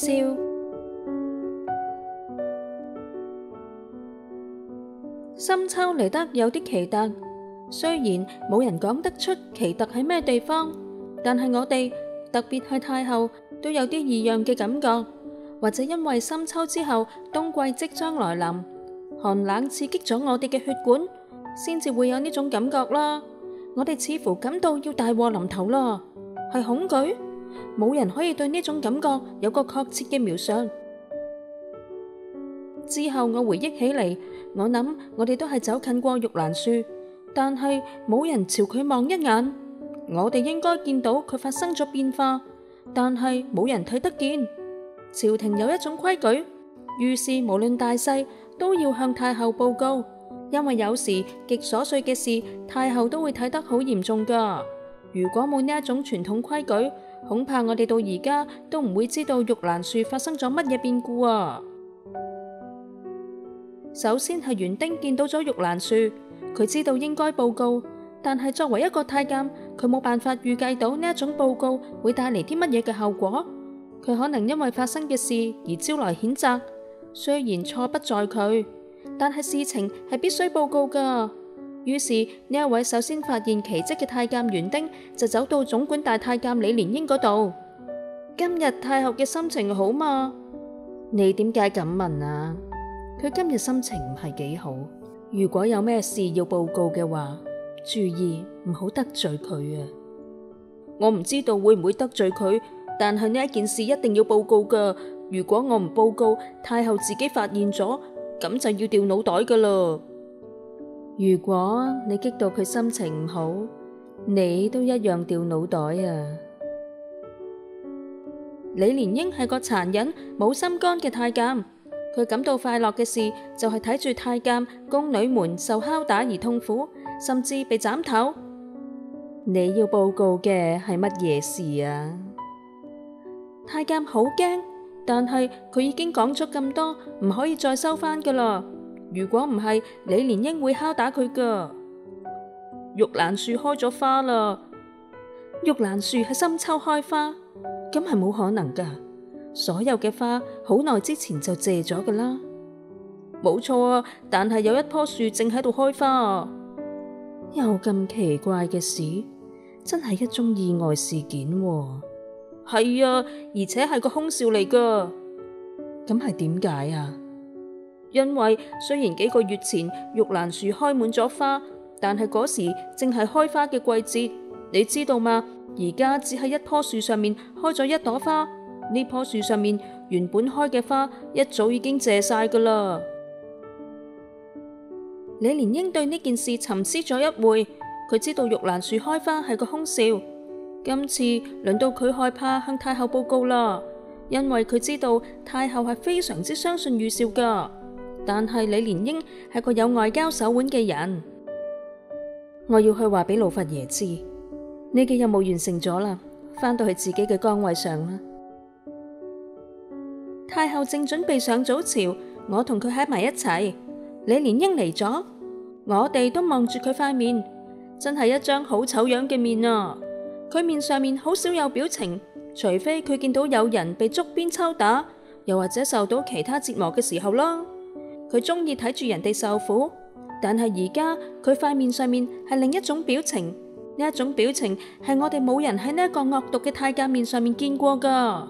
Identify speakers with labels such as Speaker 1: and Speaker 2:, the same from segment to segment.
Speaker 1: 兆。深秋嚟得有啲奇特，雖然冇人講得出奇特喺咩地方，但係我哋特別係太后都有啲異樣嘅感覺，或者因為深秋之後冬季即將來臨，寒冷刺激咗我哋嘅血管，先至會有呢種感覺啦。我哋似乎感到要大禍臨頭啦，係恐懼？冇人可以對呢種感覺有個確切嘅描述。之後我回憶起嚟，我諗我哋都係走近過玉蘭樹，但係冇人朝佢望一眼。我哋應該見到佢發生咗變化，但係冇人睇得見。朝廷有一種規矩，遇事無論大細都要向太后報告，因為有時極瑣碎嘅事，太后都會睇得好嚴重噶。如果冇呢一種傳統規矩，恐怕我哋到而家都唔會知道玉蘭樹發生咗乜嘢變故啊。首先係園丁見到咗玉蘭樹，佢知道應該報告，但係作為一個太監，佢冇辦法預計到呢一種報告會帶嚟啲乜嘢嘅後果。佢可能因為發生嘅事而招來譴責，雖然錯不在佢，但係事情係必須報告噶。於是呢一位首先發現奇蹟嘅太監園丁就走到總管大太監李蓮英嗰度。今日太后嘅心情好嘛？你點解咁問啊？佢今日心情唔係幾好，如果有咩事要報告嘅話，注意唔好得罪佢啊！我唔知道會唔會得罪佢，但係呢一件事一定要報告噶。如果我唔報告，太后自己發現咗，咁就要掉腦袋噶啦。如果你激到佢心情唔好，你都一樣掉腦袋啊！李蓮英係個殘忍冇心肝嘅太監。佢感到快樂嘅事就係睇住太監宮女們受拷打而痛苦，甚至被斬頭。你要報告嘅係乜嘢事啊？太監好驚，但係佢已經講咗咁多，唔可以再收返噶啦。如果唔係，李蓮英會拷打佢噶。玉蘭樹開咗花啦。玉蘭樹喺深秋開花，咁係冇可能噶。所有嘅花好耐之前就謝咗噶啦，冇錯啊！但係有一棵樹正喺度開花啊！有咁奇怪嘅事，真係一宗意外事件喎。係啊，而且係個凶兆嚟噶。咁係點解啊？因為雖然幾個月前玉蘭樹開滿咗花，但係嗰時正係開花嘅季節，你知道嗎？而家只係一棵樹上面開咗一朵花。呢棵樹上面原本開嘅花一早已經謝晒噶啦。李蓮英對呢件事沉思咗一會，佢知道玉蘭樹開花係個凶兆。今次輪到佢害怕向太后報告啦，因為佢知道太后係非常之相信預兆噶。但係李蓮英係個有外交手腕嘅人，我要去話俾老佛爺知，你嘅任務完成咗啦，返到去自己嘅崗位上啦。太后正準備上早朝，我同佢喺埋一齊。李蓮英嚟咗，我哋都望住佢塊面，真係一張好醜樣嘅面啊！佢面上面好少有表情，除非佢見到有人被捉鞭抽打，又或者受到其他折磨嘅時候啦。佢中意睇住人哋受苦，但係而家佢塊面上面係另一種表情，呢一種表情係我哋冇人喺呢一個惡毒嘅太監面上面見過噶。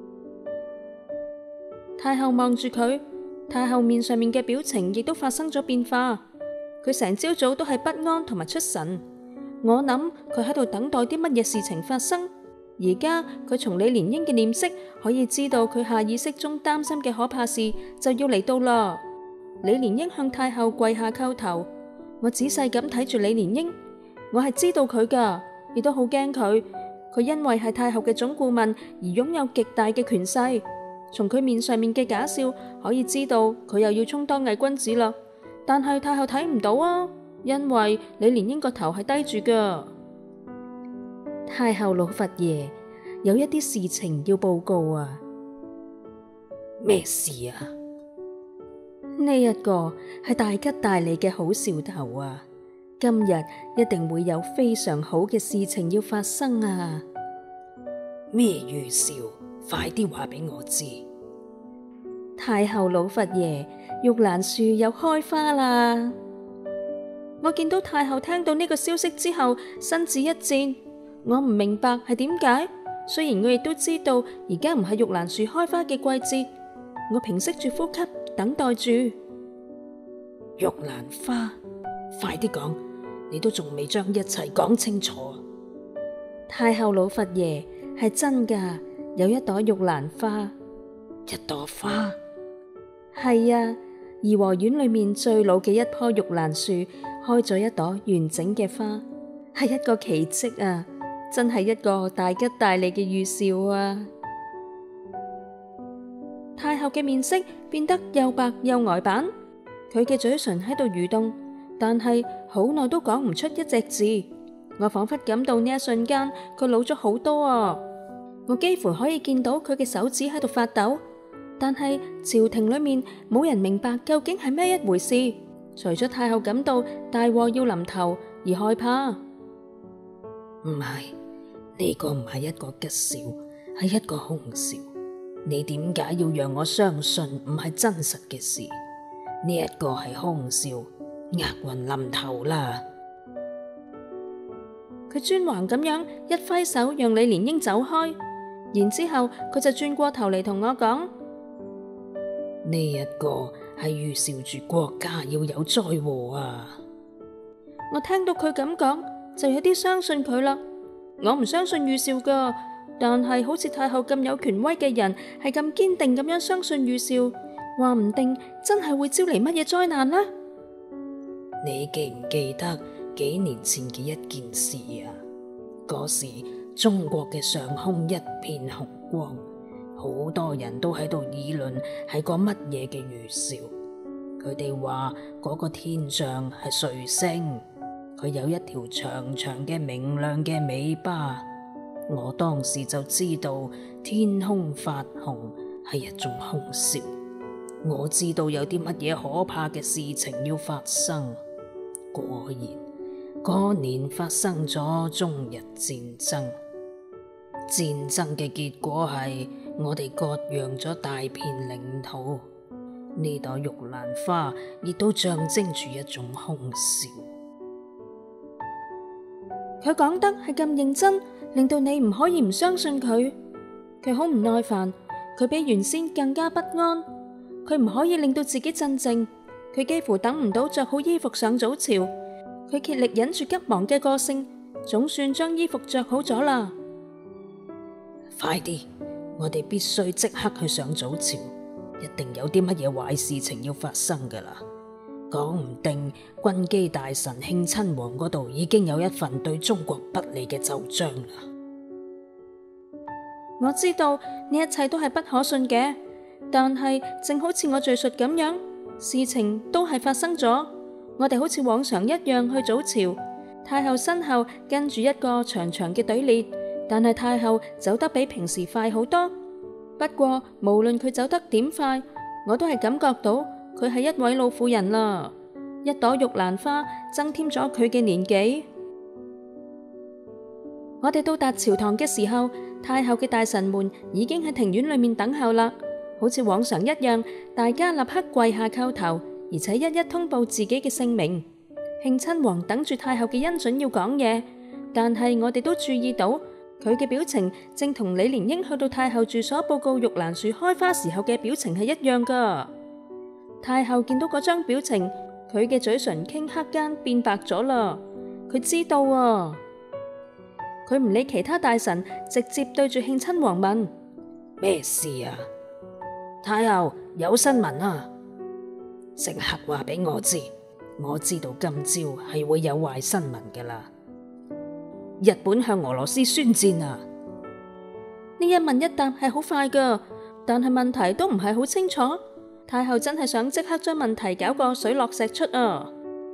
Speaker 1: 太后望住佢，太后面上面嘅表情亦都發生咗變化。佢成朝早都係不安同埋出神。我諗佢喺度等待啲乜嘢事情發生。而家佢從李蓮英嘅臉色可以知道佢下意識中擔心嘅可怕事就要嚟到啦。李蓮英向太后跪下叩頭。我仔細咁睇住李蓮英，我係知道佢噶，亦都好驚佢。佢因為係太后嘅總顧問而擁有極大嘅權勢。從佢面上面嘅假笑可以知道佢又要充當偽君子啦，但係太后睇唔到啊，因為李蓮英個頭係低住噶。太后老佛爺，有一啲事情要報告啊。咩事啊？呢一個係大吉大利嘅好兆頭啊！今日一定會有非常好嘅事情要發生啊！咩預兆？
Speaker 2: 快啲話俾我知。
Speaker 1: 太后老佛爺，玉蘭樹又開花啦！我見到太后聽到呢個消息之後，身子一顫。我唔明白係點解，雖然我亦都知道而家唔係玉蘭樹開花嘅季節。我平息住呼吸，等待住。玉
Speaker 2: 蘭花，快啲講，你都仲未將一切講清楚。
Speaker 1: 太后老佛爺，係真㗎，有一朵玉蘭花。
Speaker 2: 一朵花？
Speaker 1: 係啊，頤和園裏面最老嘅一棵玉蘭樹開咗一朵完整嘅花，係一個奇蹟啊！真係一個大吉大利嘅預兆啊！太后嘅面色變得又白又呆板，佢嘅嘴唇喺度蠕動，但係好耐都講唔出一隻字。我仿佛感到呢一瞬間佢老咗好多啊！我幾乎可以見到佢嘅手指喺度發抖，但係朝廷裏面冇人明白究竟係咩一回事，除咗太后感到大禍要臨頭而害怕。
Speaker 2: 唔係，呢個唔係一個吉兆，係一個凶兆。你點解要讓我相信唔係真實嘅事？呢一個係凶兆，厄運臨頭啦！
Speaker 1: 佢專橫咁樣一揮手，讓李蓮英走開，然之後佢就轉過頭嚟同我講：
Speaker 2: 呢一個係預兆住國家要有災禍啊！
Speaker 1: 我聽到佢咁講，就有啲相信佢啦。我唔相信預兆噶，但係好似太后咁有權威嘅人，係咁堅定咁樣相信預兆，話唔定真係會招嚟乜嘢災難呢？
Speaker 2: 你記唔記得幾年前嘅一件事啊？嗰時中國嘅上空一片紅光，好多人都喺度議論係個乜嘢嘅預兆。佢哋話嗰個天象係彗星，佢有一條長長嘅明亮嘅尾巴。我當時就知道天空發紅係一種凶兆，我知道有啲乜嘢可怕嘅事情要發生。果然嗰年發生咗中日戰爭，戰爭嘅結果係我哋割讓咗大片領土。呢朵玉蘭花亦都象徵住一種凶兆。
Speaker 1: 佢講得係咁認真，令到你唔可以唔相信佢。佢好唔耐煩，佢比原先更加不安。佢唔可以令到自己鎮靜，佢幾乎等唔到着好衣服上早朝。佢竭力忍住急忙嘅個性，總算將衣服着好咗啦。
Speaker 2: 快啲，我哋必須即刻去上早朝，一定有啲乜嘢壞事情要發生噶啦。講唔定軍機大臣慶親王嗰度已經有一份對中國不利嘅奏章啦。
Speaker 1: 我知道呢一切都係不可信嘅，但係正好似我敘述咁樣，事情都係發生咗。我哋好似往常一樣去早朝，太后身後跟住一個長長嘅隊列，但係太后走得比平時快好多。不過無論佢走得點快，我都係感覺到佢係一位老婦人啦。一朵玉蘭花增添咗佢嘅年紀。我哋到達朝堂嘅時候，太后嘅大臣們已經喺庭院裏面等候啦。好似往常一樣，大家立刻跪下叩頭，而且一一通報自己嘅姓名。慶親王等住太后嘅恩准要講嘢，但係我哋都注意到佢嘅表情正同李蓮英去到太后住所報告玉蘭樹開花時候嘅表情係一樣噶。太后見到嗰張表情，佢嘅嘴唇頃刻間變白咗啦。佢知道啊，佢唔理其他大臣，直接對住慶親王問：
Speaker 2: 咩事啊？太后，有新聞啊！即刻話俾我知，我知道今朝係會有壞新聞噶啦。日本向俄羅斯宣戰啊！
Speaker 1: 呢一問一答係好快噶，但係問題都唔係好清楚。太后真係想即刻將問題搞個水落石出啊！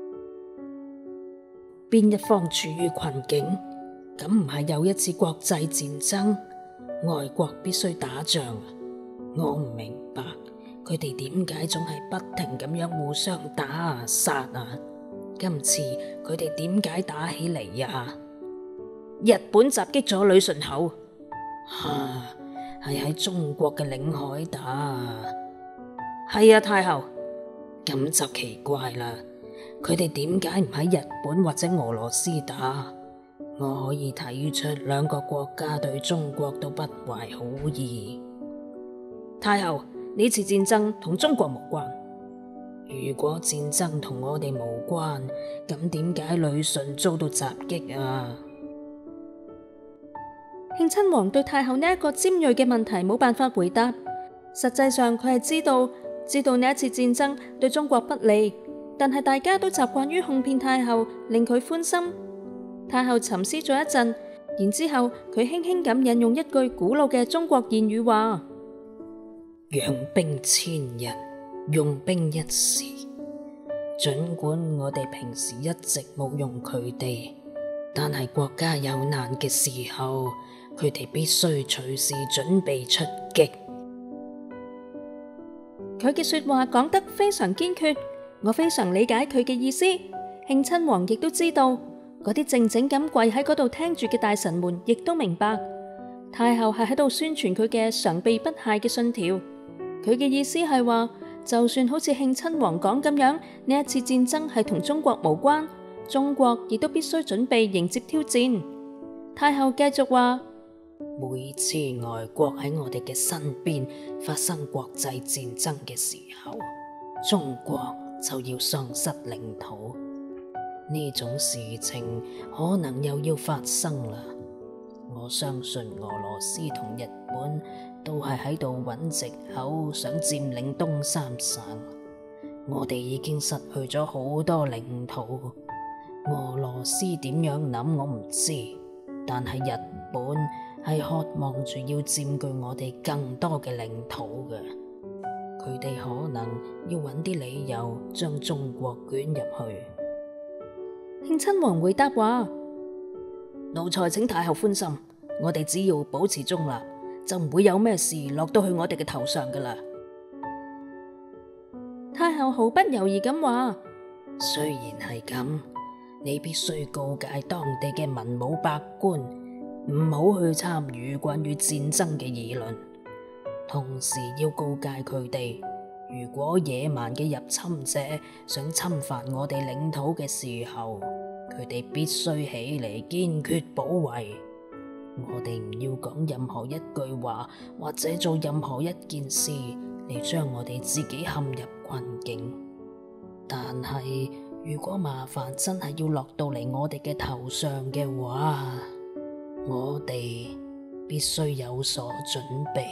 Speaker 2: 邊一方處於困境，咁唔係又一次國際戰爭，外國必須打仗啊！我唔明白佢哋點解總係不停咁樣互相打啊殺啊？今次佢哋點解打起嚟啊？日本襲擊咗旅順口， 係喺中國嘅領海打。
Speaker 1: 係啊，太后。
Speaker 2: 咁就奇怪啦，佢哋點解唔喺日本或者俄羅斯打？我可以睇出兩個國家對中國都不懷好意。
Speaker 1: 太后，呢次戰爭同中國無關。
Speaker 2: 如果戰爭同我哋無關，咁點解旅順遭到襲擊啊？
Speaker 1: 慶親王對太后呢一個尖銳嘅問題冇辦法回答。實際上佢係知道呢一次戰爭對中國不利，但係大家都習慣於哄騙太后，令佢歡心。太后沉思咗一陣，然之後佢輕輕咁引用一句古老嘅中國諺語話：
Speaker 2: 養兵千日，用兵一時。儘管我哋平時一直冇用佢哋，但係國家有難嘅時候，佢哋必須隨時準備出擊。
Speaker 1: 佢嘅說話講得非常堅決，我非常理解佢嘅意思。慶親王亦都知道，嗰啲靜靜咁跪喺嗰度聽住嘅大臣們亦都明白，太后係喺度宣傳佢嘅常備不懈嘅信條。佢嘅意思係話，就算好似慶親王講咁樣，呢一次戰爭係同中國無關，中國亦都必須準備迎接挑戰。太后繼續話：
Speaker 2: 每次外國喺我哋嘅身邊發生國際戰爭嘅時候，中國就要喪失領土。呢種事情可能又要發生啦。我相信俄羅斯同日本都係喺度揾藉口想佔領東三省。我哋已經失去咗好多領土。俄羅斯點樣諗我唔知，但係日本係渴望住要佔據我哋更多嘅領土嘅。佢哋可能要揾啲理由將中國捲入去。
Speaker 1: 慶親王回答話：
Speaker 2: 奴才請太后寬心，我哋只要保持中立，就唔會有咩事落到去我哋嘅頭上噶啦。
Speaker 1: 太后毫不猶豫咁話：
Speaker 2: 雖然係咁，你必須告誡當地嘅文武百官，唔好去參與關於戰爭嘅議論，同時要告誡佢哋，如果野蠻嘅入侵者想侵犯我哋領土嘅時候，佢哋必須起嚟堅決保衛。我哋唔要講任何一句話，或者做任何一件事嚟將我哋自己陷入困境。但係如果麻煩真係要落到嚟我哋嘅頭上嘅話，我哋必須有所準備。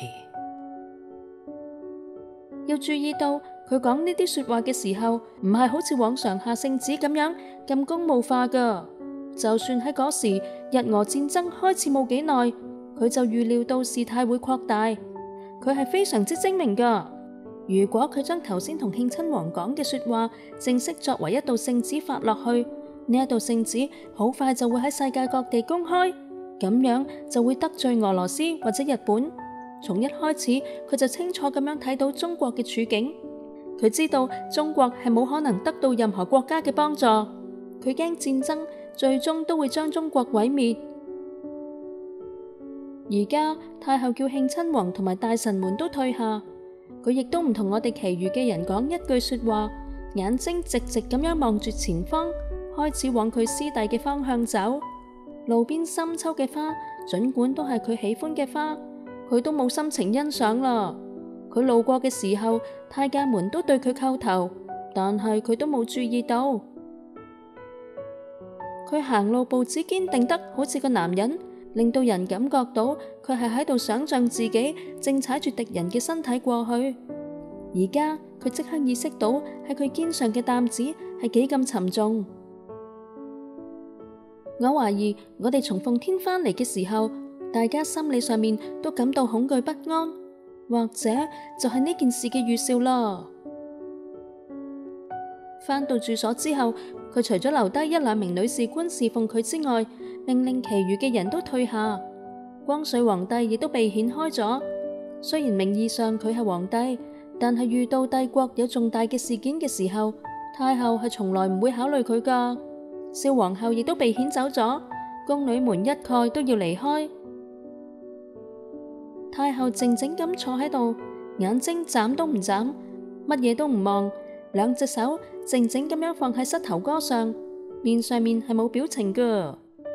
Speaker 1: 要注意到佢講呢啲說話嘅時候，唔係好似往常下聖旨咁樣咁公務化噶。就算喺嗰時日俄戰爭開始冇幾耐，佢就預料到事態會擴大。佢係非常之精明噶。如果佢將頭先同慶親王講嘅說話正式作為一道聖旨發落去，呢一道聖旨好快就會喺世界各地公開，咁樣就會得罪俄羅斯或者日本。從一開始佢就清楚咁樣睇到中國嘅處境，佢知道中國係冇可能得到任何國家嘅幫助，佢驚戰爭最終都會將中國毀滅。而家太后叫慶親王同埋大臣們都退下，佢亦都唔同我哋其餘嘅人講一句說話，眼睛直直咁樣望住前方，開始往佢師弟嘅方向走。路邊深秋嘅花，盡管都係佢喜歡嘅花，佢都冇心情欣賞啦。佢路過嘅時候，太監們都對佢叩頭，但係佢都冇注意到。佢行路步子堅定得好似個男人，令到人感覺到佢係喺度想象自己正踩住敵人嘅身體過去。而家佢即刻意識到喺佢肩上嘅擔子係幾咁沉重。我懷疑我哋從奉天返嚟嘅時候，大家心理上面都感到恐懼不安，或者就係呢件事嘅預兆啦。返到住所之後，佢除咗留低一兩名女士官侍奉佢之外，命令其餘嘅人都退下。光緒皇帝亦都被遣開咗。雖然名義上佢係皇帝，但係遇到帝國有重大嘅事件嘅時候，太后係從來唔會考慮佢噶。少皇后亦都被遣走咗，宮女們一概都要離開。 太后靜靜咁坐喺度，眼睛眨都唔眨，乜嘢都唔望，兩隻手靜靜咁樣放喺膝頭哥上，面上面係冇表情噶。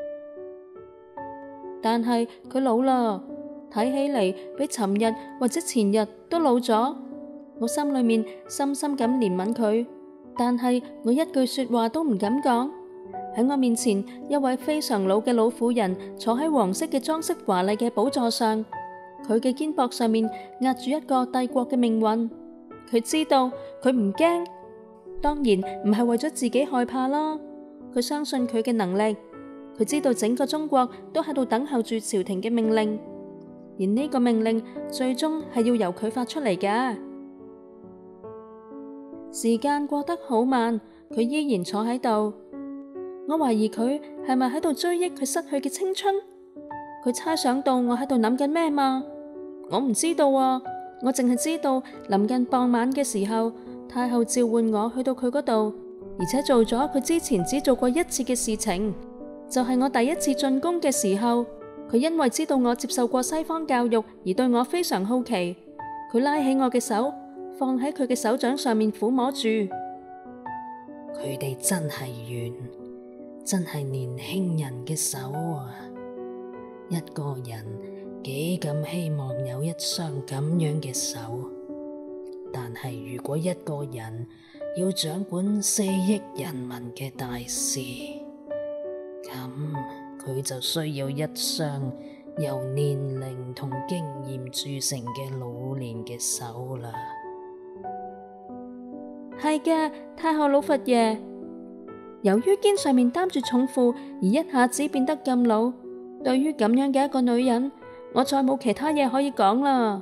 Speaker 1: 但係佢老啦，睇起嚟比尋日或者前日都老咗。我心裏面深深咁憐憫佢，但係我一句說話都唔敢講。喺我面前，一位非常老嘅老婦人坐喺黃色嘅裝飾華麗嘅寶座上，佢嘅肩膊上面壓住一個帝國嘅命運。佢知道，佢唔驚，當然唔係為咗自己害怕啦。佢相信佢嘅能力，佢知道整個中國都喺度等候住朝廷嘅命令，而呢個命令最終係要由佢發出嚟嘅。時間過得好慢，佢依然坐喺度。我懷疑佢係咪喺度追憶佢失去嘅青春？佢猜想到我喺度諗緊咩嘛？我唔知道啊，我淨係知道臨近傍晚嘅時候，太后召喚我去到佢嗰度，而且做咗佢之前只做過一次嘅事情，就係我第一次進宮嘅時候。佢因為知道我接受過西方教育而對我非常好奇，佢拉起我嘅手，放喺佢嘅手掌上面撫摸住。
Speaker 2: 佢哋真係軟，真係年輕人嘅手啊！一個人幾咁希望有一雙咁樣嘅手，但係如果一個人要掌管4億人民嘅大事，咁佢就需要一雙由年齡同經驗鑄成嘅老練嘅手啦。
Speaker 1: 係嘅，太后老佛爺。由於肩上面擔住重負而一下子變得咁老，對於咁樣嘅一個女人，我再冇其他嘢可以講啦。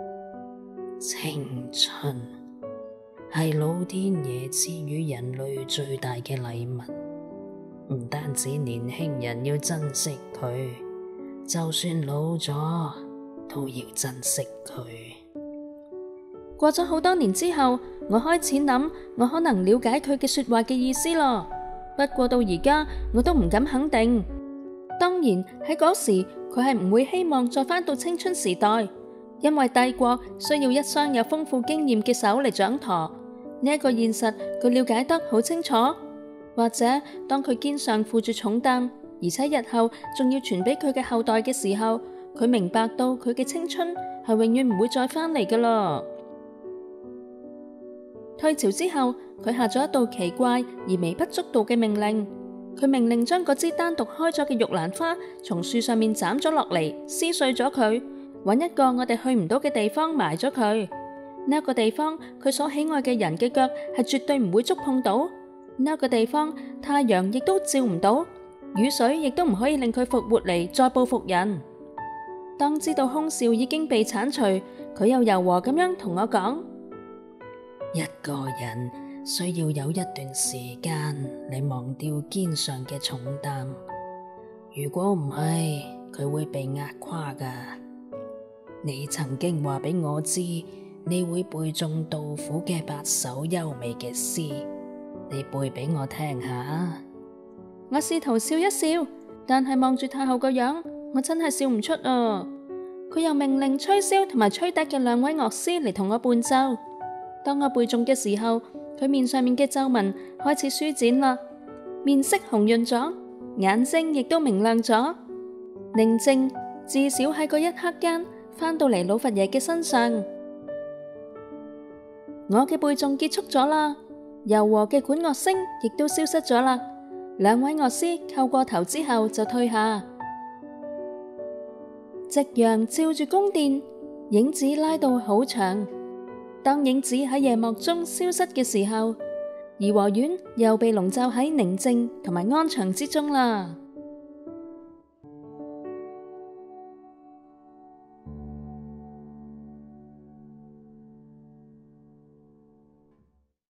Speaker 2: 青春係老天爺賜予人類最大嘅禮物，唔單止年輕人要珍惜佢，就算老咗都要珍惜佢。
Speaker 1: 過咗好多年之後，我開始諗，我可能了解佢嘅說話嘅意思咯。不過到而家，我都唔敢肯定。當然喺嗰時，佢係唔會希望再返到青春時代，因為帝國需要一雙有豐富經驗嘅手嚟掌舵。呢一個現實，佢了解得好清楚。或者當佢肩上負住重擔，而且日後仲要傳俾佢嘅後代嘅時候，佢明白到佢嘅青春係永遠唔會再返嚟㗎喇。退朝之後，佢下咗一道奇怪而微不足道嘅命令。佢命令將嗰支單獨開咗嘅玉蘭花從樹上面斬咗落嚟，撕碎咗佢，揾一個我哋去唔到嘅地方埋咗佢。呢一個地方，佢所喜愛嘅人嘅腳係絕對唔會觸碰到。呢一個地方，太陽亦都照唔到，雨水亦都唔可以令佢復活嚟再報復人。當知道兇兆已經被鏟除，佢又柔和咁樣同我講：
Speaker 2: 一個人需要有一段時間嚟忘掉肩上嘅重擔，如果唔係，佢會被壓垮噶。你曾經話俾我知，你會背誦杜甫嘅8首優美嘅詩，你背俾我聽下。
Speaker 1: 我試圖笑一笑，但係望住太后個樣，我真係笑唔出啊。佢又命令吹簫同埋吹笛嘅2位樂師嚟同我伴奏。當我背誦嘅時候，佢面上面嘅皺紋開始舒展啦，面色紅潤咗，眼睛亦都明亮咗。寧靜至少喺嗰一刻間返到嚟老佛爺嘅身上。我嘅背誦結束咗啦，柔和嘅管樂聲亦都消失咗啦。2位樂師叩過頭之後就退下。夕陽照住宮殿，影子拉到好長。當影子喺夜幕中消失嘅時候，頤和園又被籠罩喺寧靜同埋安詳之中啦。